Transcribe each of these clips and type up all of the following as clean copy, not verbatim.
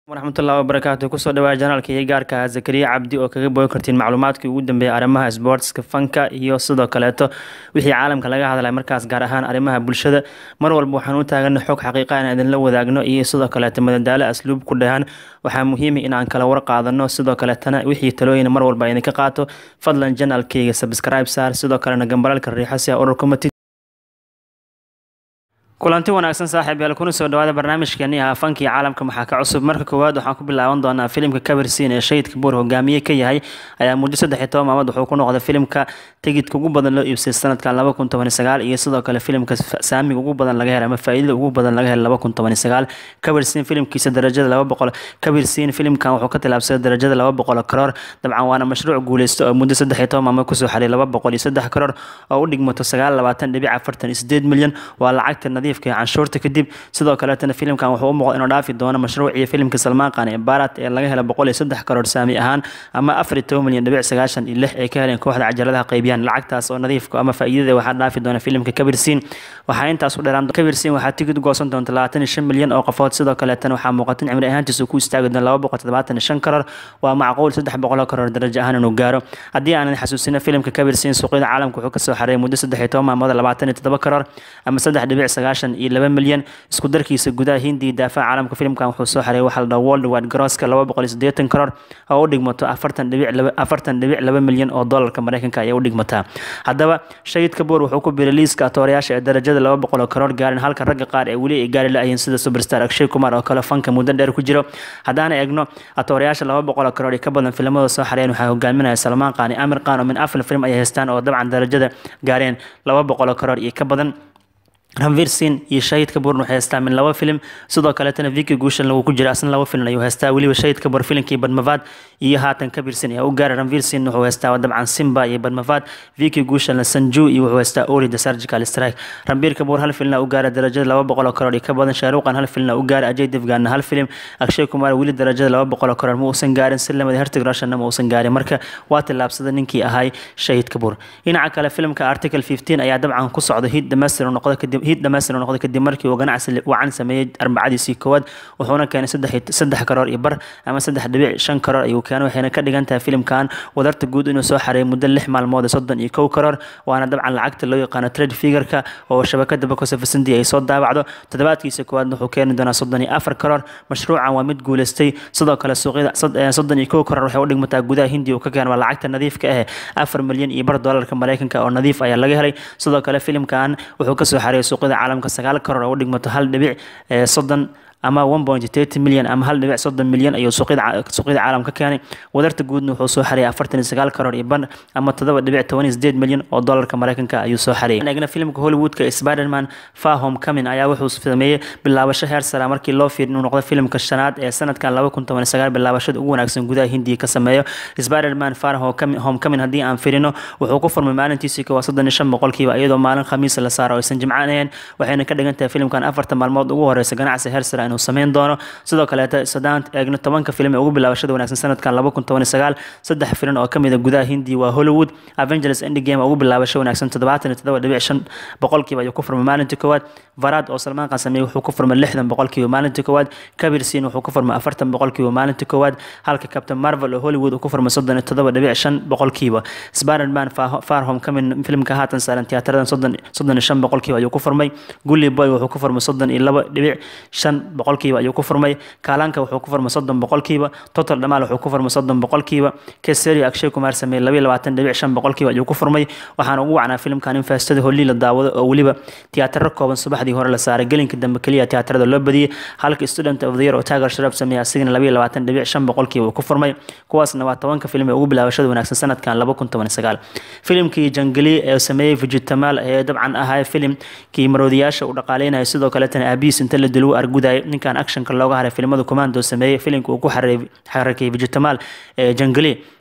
waraxmatullahi wabarakaatu kusoo dhawaa janaalka iyo gaarka Zakariya Cabdi oo kaga bogan kartiin macluumaadkii ugu dambeeyay arrimaha sportska fanka iyo sidoo kaleeto wixii caalamka laga hadlay markaas gaar ahaan arrimaha bulshada mar walba waxaan u taagan xog xaqiiqo ah in la wadaagno iyo sidoo kaleeto madadaalo asluub ku dhahan waxaa muhiim in aan kala war qaadano sidoo kaleetana wixii talooyin mar walba idin ka qaato fadlan janaalkayga subscribe saar sidoo kalena gambaralka riixo si ururka kulanti wanaagsan saaxiib yaal kuna soo dhawaada barnaamijkeeni ah fankii caalamka maxaa ka cusub marka koowaad waxaan ku bilaaban doonaa filimka Kabarsiin ee Shahidka Buur hogaamiye ka yahay ayaa muddo 13 maalmood wuxuu ku noqday filimka tigidhka ugu badan loo iibsay sanadkan 2019 iyo sidoo kale filimka saamiga ugu badan laga helay ama faa'iidada ugu badan laga helay 2019 Kabarsiin filimkiisa darajada 200 Kabarsiin filimkan wuxuu ka tilaabsaday darajada 200 karoor dabcan waana mashruuc guuleysto oo muddo 13 maalmood ku soo xaray 203 karoor oo u dhigmato 29.48 milyan waa lacagta في canshuurta kadib sidoo kale tan filimkan wuxuu u muuqdaa inuu dhaafi doono mashruucii filimka Salmaan Khan ee Bharat ee laga helay 103 karoor saami ahaan ama 14 milyan dhibic 96 ay ka heleen kooxda cajaladaha qaybiyaan lacagtaas oo nadiifka ama faa'iidada waxa dhaafi doona filimka Kabarsiin waxa intaas u dheeraan Kabarsiin waxa tigid goosan doonta 25 milyan oo qofood sidoo kale tan waxa muuqata in cimri ahaantiisu ku istaagi doona 275 karoor waa macquul 300 karoor darajo ahaan inuu gaaro hadii aan xasuusino filimka Kabarsiin suuqyada caalamka wuxuu ka soo xareeyay muddo 13 maalmood 27 karoor ama 3.9 milyan isku darkiisa gudaha Hindi daafaca caalamka filimkan wuxuu soo xareeyay waxa la dhaw worldwide grosska 280 karoor oo u dhigmato 40.2 milyan oo dollarka Mareykanka ay u dhigmataa hadaba Shahidka Buur wuxuu ku biiray liiska atoorayaasha ee darajada 200 karoor gaarin halka ragga qaar ee wali ay gaari laayeen sida superstar Akshay Kumar oo kale fanka muddo dheer ku jiro hadaan eegno atoorayaasha 200 karoor ee ka badan filimada soo xareeyay waxa hogaaminaya Salmaan Khan iyo Amir Khan oo min afar film ay haystaan oo dabcan darajada gaareen 200 karoor iyo ka badan Ranveer Singh iyo Shahidka Buur waxay haystaan min laba film sidoo kale tan Vicky Gushan lagu ku jira asna laba film ayuu haystaa waliba Shahidka Buur filimkii Badmavad iyo haatan Kabarsiin ayaa u gaaray Ranveer Singh wuxuu haystaa dabcan Simba iyo Badmavad Vicky Gushan Sanju iyo wuxuu haystaa Ori the Surgical Strike Ranveer Buur hal film u gaaray darajada 200 karoor iyo ka badan Shah Rukh Khan hal film u gaaray Ajay Devgan hal film Akshay Kumar wali darajada 200 karoor ma uusan gaarin Salamada Hrithik Roshan ma uusan gaarin marka waa tilaabsada ninkii ahay Shahidka Buur dhinaca kale filimka Article 15 ayaa dabcan ku socda hid dhameystir noqday kadib hid dhameystir noqday kadib markii uu ganacsi wacan sameeyay arbacadiisii koowaad wuxuuna keenay 3 karoor iyo bar ama 3.5 karoor ayuu keenay waxayna ka dhigan tahay filimkan wadarta guud inuu soo xareeyay muddo 6 maalmood 31 karoor waana dabcan lacagta loo yaqaan trade figure-ka oo shabakada Box Office India ay soo daabacdo toddobaadkiisa koowaad wuxuu keenay doonaa 34 karoor mashruucan waa mid guuleystay sidoo kale suuqyada 31 karoor waxay u dhigmataa gudaha Hindi oo ka keenay lacagta nadiifka ah 4 milyan iyo bar dollarka Mareykanka oo nadiif ayaa laga helay sidoo kale filimkan wuxuu ka soo xareeyay suuqyada caalamka 9 karoor oo u dhigmato 1.30 ama 1.30 milyan ama 1.30 milyan ayuu suuqyada caalamka keenay wadarta guudna wuxuu soo xareeyay 49 karoor iyo ban ama 7.18 milyan oo dollarka Mareykanka ayuu soo xareeyay anagna filimka Hollywoodka Spider-Man Far Home Coming ayaa wuxuu sameeyay bilaabasho heer sare markii loo fiiriyo inuu noqdo filimka shanaad ee sanadkan 2019 bilaabashada ugu wanaagsan gudaha Hindi ka sameeyo Spider-Man Far Home Coming hadii aan fiirino wuxuu ku furmay maalintiisii ka 35% iyadoo maalin khamiis la saaro aysan jimcaaneen waxayna ka dhigan tahay filimkan 4 maalmood ugu horeysa ganacsi heer sare inuu sameyn doono sidoo kale sadaan eegno 10 film ee ugu bilaabashada wanaagsan sanadkan 2019 saddex film oo kamid ah gudaha Hindi waa Hollywood Avengers Endgame ugu bilaabasho wanaagsan 77.5 boqolkiiba ayuu ku furmay maalintii koowaad Bharat oo Salmaan Khan sameeyay wuxuu ku furmay 60 boqolkiiba maalintii koowaad Kabarsiin wuxuu ku furmay 40 boqolkiiba maalintii koowaad halka Captain Marvel oo Hollywood uu ku furmay 37.5 boqolkiiba Spider-Man Far Home Coming filmka haatan saaran tiyaatarada 35 boqolkiiba ayuu ku furmay Gully Boy wuxuu ku furmay 32.5 boqolkiiba ayuu ku furmay Kaalanka wuxuu ku furmay 30 boqolkiiba Total Dhamal wuxuu ku furmay 30 boqolkiiba Kesari Akshay Kumar sameeyay 22.5 boqolkiiba ayuu ku furmay waxaana ugu wacnaa filimkan in faastada Holly la daawado oo waliba tiyaatar kooban subaxdii hore la saaray gelinka dambe kaliya tiyaatarada loo badiyay halka Student of the Year oo Tiger Shroff sameeyay asigna 22.5 boqolkiiba ku furmay kuwaasna waa 10 film ee ugu bilaabashada wanaagsan sanadkan 2019 filimkii Jangli ee sameeyay Vijitamal ee dabcan ahaa filimkii maroodiyaasha u dhaqaaleynaya sidoo kale tan abiis inta la dilo arguday ninkan actionka looga haray filimada Commando sameeyay filimka uu ku xarakay Vijitamal Jangli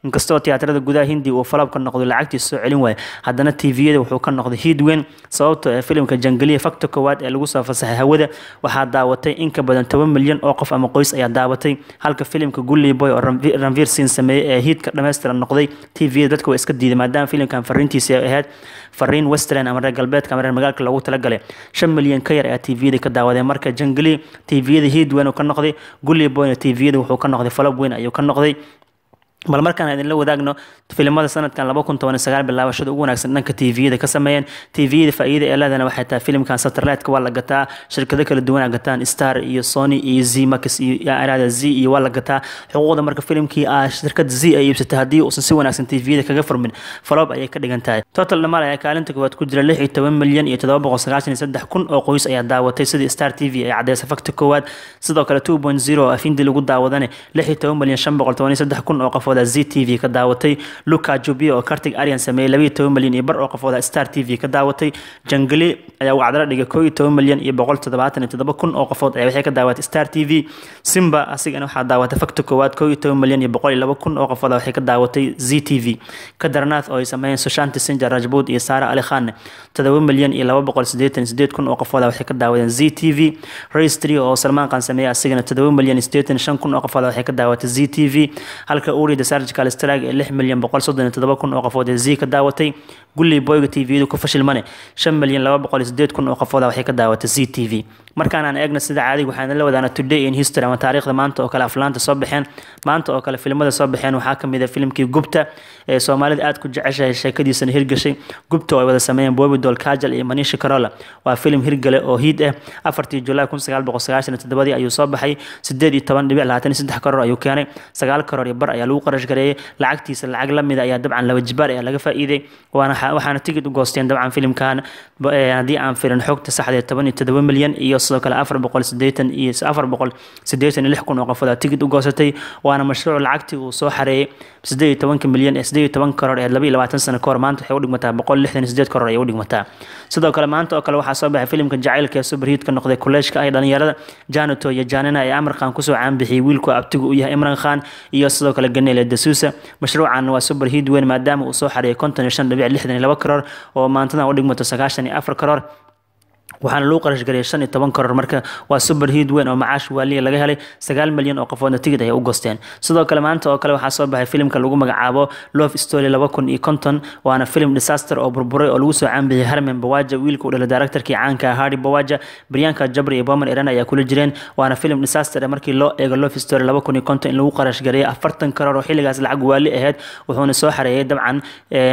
inkastoo tiyaatarada gudaha Hindi uu falab ka noqdo lacagtiisa soo celin waay haddana TV-yada wuxuu ka noqday hid weyn sababtoo ah filimka Jangaliya fakta koowaad ee lagu soo fasaxay hawada waxaa daawatay in ka badan 10 milyan oo qof ama qoys ayaa daawatay halka filimka Gully Boy oo Ranveer Singh sameeyay ee hidka dhameystiran noqday TV-yada dadku way iska diiday maadaama filimkan fariintiisa ay ahayd fariin western ama reer galbeedka ama reer magaalka lagu talagalay 5 milyan ka yar ee TV-yada ka daawaday marka Jangaliya TV-yada hid weyn oo ka noqday Gully Boy TV-yada wuxuu ka noqday falab weyn ayuu ka noqday bal markaan idin la wadaagno filimada sanadkan 2019 bilaabashada ugu wanaagsan dhanka TV-yada ka sameeyeen TV-yada faa'iido ee leedana waxay tahay filimkan satellite-ka waa la gataa shirkado kala duwan gataan Star iyo Sony iyo Z-Max iyo Arada Z iyo waa la gataa xuquuqda marka filimkii shirkad Z ay iibsatay hadii uu si wanaagsan TV-yada kaga furmin faloob ayay ka dhigan tahay total dhamaan ayaa kaalinta koowaad ku jira 16 milyan iyo 793 kun oo qoys ayaa daawatay sidii Star TV ay cadeysay fakta koowaad sidoo kale 2.0 afindi lagu daawadane 16 milyan 523 kun oo qof ZTV ka daawatay Luka Jubio oo Kartig Aryan sameeyay 12 milyan iyo bar oo qof Star TV ka daawatay Jangali ayaa wacdala dhigay 12 milyan iyo 177 kun oo qof ay waxay ka daawatay Star TV Simba asigana waxa daawatay fakta koowaad 12 milyan iyo 102 kun oo qof waxay ka daawatay ZTV Kadarnath oo ay sameeyeen Sushant Singh Rajput iyo Sara Ali Khan 7 milyan iyo 288 kun oo qof waxay ka daawadeen ZTV Race 3 oo Salman Khan sameeyay asigana 7 milyan 85 kun oo qof waxay ka daawatay ZTV halka Uri Surgical Strike 6 milyan 137 kun oo qofood Z ka daawatay Gully Boy TV-du ku fashilmane 5 milyan 208 kun oo qofood waxay ka daawatay ZTV markaan aan eegna sida caadiga waxaan la wadaana Today in History ama taariikhda maanta oo kale aflaanta soo baxeen maanta oo kale filimada soo baxeen waxaa kamid ah filimkii Gupta ee Soomaalida aad ku jeceshahay sheekadiisa hirgashay Gupta oo wada sameeyeen Bobby Doll Kajal iyo Manish Karola waa filim hirgale oo hid ah 4 July 1997 ayuu soo baxay 18.23 karoor ayuu keenay 9 karoor iyo bar ayaa lagu qarash gareeyay lacagtiisa lacag la mid ah dabcan laba jibaar ayaa laga faa'iiday waxaana tigid u goosteen dabcan filimkan hadii aan fiirin xogta saxda 17 milyan iyo sidoo kale 486 kun oo qof tigid u goosatay waana mashruuc lacagtii uu soo xareeyay 18 milyan 18 karoor ee 22 sano ka hor maanta waxay u dhigmataa 168 karoor ay u dhigmataa sidoo kale maanta oo kale waxaa soo baxay filimka jacaylka ee super hit ka noqday kolleejka ay dhalinyarada Janato iyo Janina ay Amar Khan ku soo caan bixiyay wiilku abtigu u yahay Imran Khan iyo sidoo kale Ganele Dasusa mashruucan waa super hit weyn maadaama uu soo xareeyay 55.62 karoor oo maantana u dhigmato 94 karoor waxaana loo qarash gareeyay 15 karoor marka waa super hit weyn oo macaash waaliye laga helay 9 milyan oo qofoodna tigid ay u goosteen sidoo kale maanta oo kale waxaa soo baxay filimka lagu magacaabo Love Story 2050 waana film disaster oo burburay oo lagu soo caanbixiyay Harman Bawaja wiilka u dhalay directorkii caanka Hardy Bawaja Priyanka Jabri iyo Boman Iran ayaa kula jireen waana film disaster markii loo eego Love Story 2050 in lagu qarash gareeyay 40 karoor oo xilligaas lacag waali ahayd wuxuuna soo xareeyay dabcan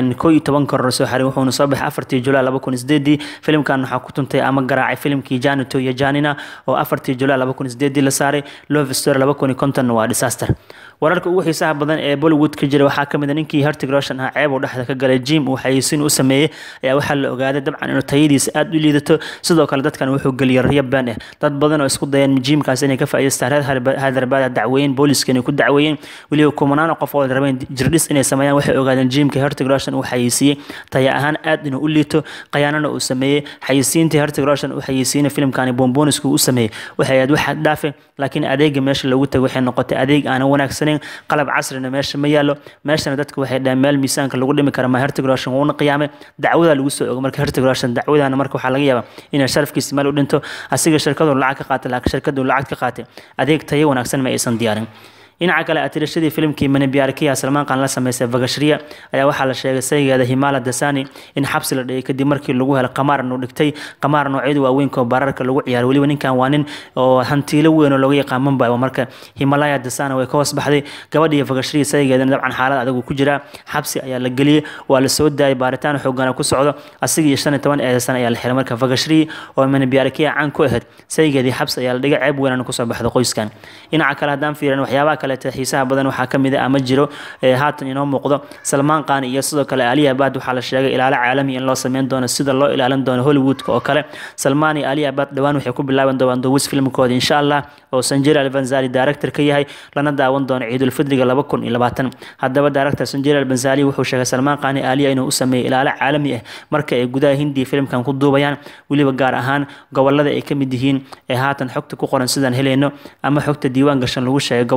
11 karoor soo xareeyay wuxuuna soo baxay 4 July 2008 filimkan waxa ku tuntay garaacay filimkii Janato iyo Janina oo 4 July 2008 la saaray Love Story 2050 waa disaster wararka ugu xiisaha badan ee Bollywood ka jira waxaa kamid ah ninkii Hrithik Roshan ah ceeb uu dhaxda ka galay gym uu xayeysiin u sameeyay ayaa waxa la ogaaday dabcan inuu tayadiisa aad u liidato sidoo kale dadkan wuxuu galiyay riya baan ah dad badan oo isku dayeen gymkaas inay ka faa'iideystaan Hyderabad dacweyn booliska inay ku dacweeyeen waliba kumanaan qof oo rabeen jirdhis inay sameeyaan waxay ogaadeen gymka Hrithik Roshan uu xayeysiiyay taya ahaan aad inuu u liito qayaanana uu sameeyay xayeysiintii Hrithik Roshan uu xayeysiinay filimkan Bombonisku uu sameeyay waxay aad wax dhaafay laakiin adeega meesha lagu tagay waxay noqotay adeeg aan wanaagsan qalab casrina meesha ma yaalo meeshana dadku waxay dhamaan meel miisaanka lagu dhimi karo ma Hrithik Roshan uu qiyaamay dacwada lagu soo ogo marka Hrithik Roshan dacwadana marka waxa laga yaabaa in sharafkiisa meel u dhinto asiga shirkadu lacag ka qaatay laakiin shirkadu lacag ka qaatay adeeg tayo wanaagsan ma aysan diyaarin dhinaca kale atirashadii filimkii Manibyarkiya Salman Khan la sameeyay Vagashriya ayaa waxa la sheegay saygeeda Himala Dasani in xabsi la dhigay kadib markii lagu helay qamaar inuu dhigtay qamaar noocyadu waaweyn oo bararka lagu ciyaar waliba ninkan waa nin oo hantiilo weyn oo lagu yaqaan Mumbai marka Himalaya Dasani way ka hoos baxday gabadhii Vagashriya saygeedana dabcan xaalad adag ku jira xabsi ayaa la galiyay waa la soo daayay baaritaan xooggan ku socdo asiga iyo 15 eedasan ayaa la xiray marka Vagashriya oo Manibyarkiya caan ku ahayd saygeedii xabsi ayaa la dhigay ceeb weyn ku soo baxday qoyskan dhinaca kale hadaan fiirin waxyaabaha xiisaha badan waxa kamid ah ama jiro haatan inoo muuqdo Salman Khan iyo sidoo kale Ali Abad waxa la sheegay ilaalo caalami in loo sameyn doono sida loo ilaalin doono Hollywood oo kale Salman iyo Ali Abad dhawaan waxay ku bilaaban doonaan dawis filimkooda insha Allah oo Sanjay Al-Banzali director ka yahay lana daawan doono Ciidul Fidriga 2020 hadaba director Sanjay Al-Banzali wuxuu sheegay Salman Khan iyo Ali inuu u sameeyo ilaalo caalami ah marka ay gudaha Hindi filimkan ku duubayaan waliba gaar ahaan gobolada ay kamid yihiin ee haatan xogta ku qoran sidaan heleyno ama xogta diiwaan gashan lagu sheegay gobolada ay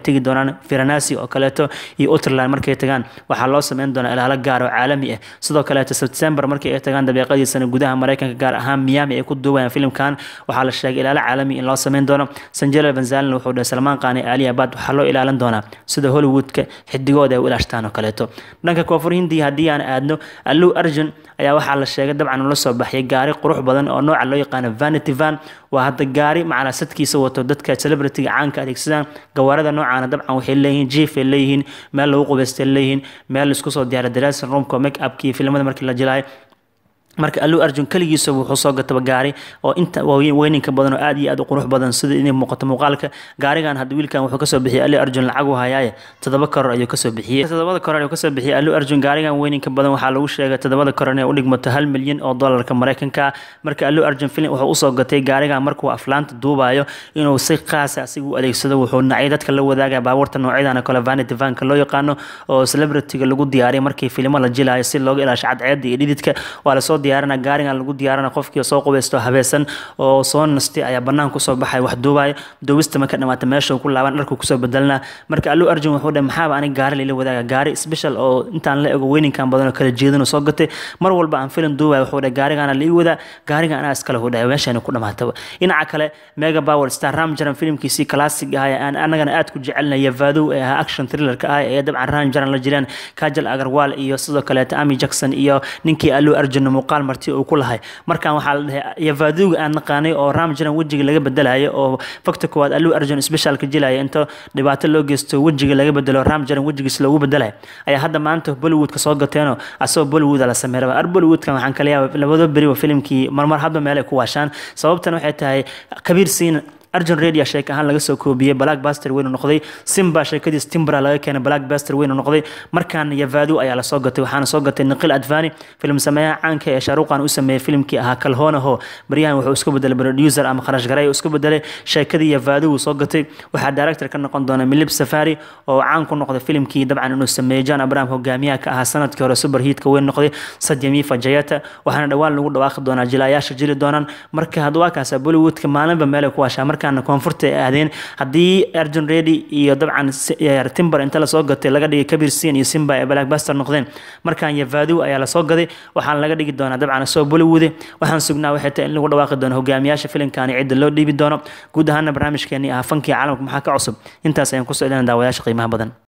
tagi doonaan Varanasi oo kaleeto iyo Utterland markay tagaan waxaa loo sameyn doonaa ilaalo gaar oo caalami ah sidoo kaleeto September markay ay tagaan daqiiqadiisana gudaha Mareykanka gaar ahaan Miami ay ku duubayaan filimkan waxaa la sheegay ilaalo caalami in loo sameyn doono Sanjay Banzalin wuxuu dhahay Salman Khan iyo Ali Abad waxaa loo ilaalin doonaa sida Hollywoodka xidigooda ay u ilaashtaan oo kaleeto dhanka Koonfur Hindiya haddii aan aadno Allu Arjun ayaa waxaa la sheegay dabcan uu la soo baxay gaari qurux badan oo nooca loo yaqaan vanity van waa hadda gaari macna sadkiisa wato dadka celebrity caanka adeegsadaan gawaarida noocaana dabcan waxay leeyihiin jiif ay leeyihiin meel lagu qubaystay leeyihiin meel isku soo diyaar dressing roomka make upkii filimada markii la jilay marka Allu Arjun kaligiisa wuxuu soo gatay gaari oo inta weyninka badan oo aad iyo aad u qurux badan sida inay muuqato muuqaalka gaarigan hadda wiilkan wuxuu ka soo bixiyay Allu Arjun lacag u hayay 7 karoor ayuu ka soo bixiyay 7 karoor ayuu ka soo bixiyay Allu Arjun gaarigan weyninka badan waxaa lagu sheegay 7 karoor inay u dhigmato 1 milyan oo dollarka Mareykanka marka Allu Arjun film wuxuu u soo gatay gaarigan markuu aflaanta duubayo inuu si qaas ah asigu adeegsado wuxuu nacay dadka la wadaaga baabuurta noocyadana kala vanity van-ka loo yaqaano oo celebrity-ga lagu diyaariyay markii filmo la jilayo si looga ilaasho cadceedda iyo dhididka waa la soo diyaarina gaarigan lagu diyaarana qofkii soo qubeysto habeesan oo soo nastay ayaa banaan ku soo baxay wax duubay duubista marka dhamaata meesha ku laaban dharku ku soo bedelna marka Allu Arjun wuxuu dhahay maxaa aan gaari la wadaaga gaari special oo intaan la eego weyninkan badan oo kala jeedin soo gatay mar walba aan film duubay wuxuu dhahay gaarigan la ii wada gaarigan ana iskala hudhay meeshan ku dhamaatay dhinaca kale Mega Power Star Ram Jaran filmkiisii classic ah aan anagana aad ku jecelnahay Yavadu ee action thriller ka ah ee dabcan Ram Jaran la jiraan Kajal Agarwal iyo sidoo kale Amy Jackson iyo ninkii Allu Arjun muuqaal martii uu ku lahay markaan waxaa la dhahay Yavadu aan naqaanay oo Ram Jaran wajiga laga bedelayo oo fakta koowaad Allu Arjun special ka jilaya inta dhibaato loo geysto wajiga laga bedelo Ram Jaran wajigiisa loogu bedelay ayaa hadda maanta Bollywood ka soo gateeno asoo Bollywood la sameeyay Bollywood kan waxaan kaliya labada bari filmkii marmar hadba meel ay ku waashaan sababtan waxay tahay Kabir Singh Arjun Reddy sheek ahaan laga soo koobiyay Blackbuster weyn noqday Simba sheekadiis Timbra laga keenay Blackbuster weyn noqday markaan Yavadu ayaa la soo gatay waxaana soo gatay Nikhil Advani film sameeya caanka ee Shah Rukh Khan uu sameeyay filmkii ahaa Kalhoonaho bariyahan wuxuu isku bedelay producer ama kharash garay isku bedelay sheekadii Yavadu uu soo gatay waxa director ka noqon doona Milip Safari oo caan ku noqday filmkii dabcan inuu sameeyay John Abraham hogaamiyaha ka ahaa sanadkii hore super hit ka weyn noqday Satyami Fajayata waxaana dhawaan lagu dhawaaqi doonaa jilayaasha jili doonaan marka hadwa kaas Bollywood ka maalinba meel ku waashaa markaan koonfurta aadeen hadii Arjun Reddy iyo dabcan Timber inta la soo gatay laga dhigay Kabir Singh iyo Simba ee Blackbuster noqdeen markaan Yavadu ayaa la soo gaday waxaan laga dhigi doonaa dabcan soo Bollywood waxaan sugnaa waxay tahay in lagu dhawaaqi doono hogaamiyaasha filimkan cid loo dhiibi doono guud ahaan barnaamijkeeni ah fankii caalamka maxaa ka cusub intaas ayaan ku soo ilaalin daawayaasha qiimaha badan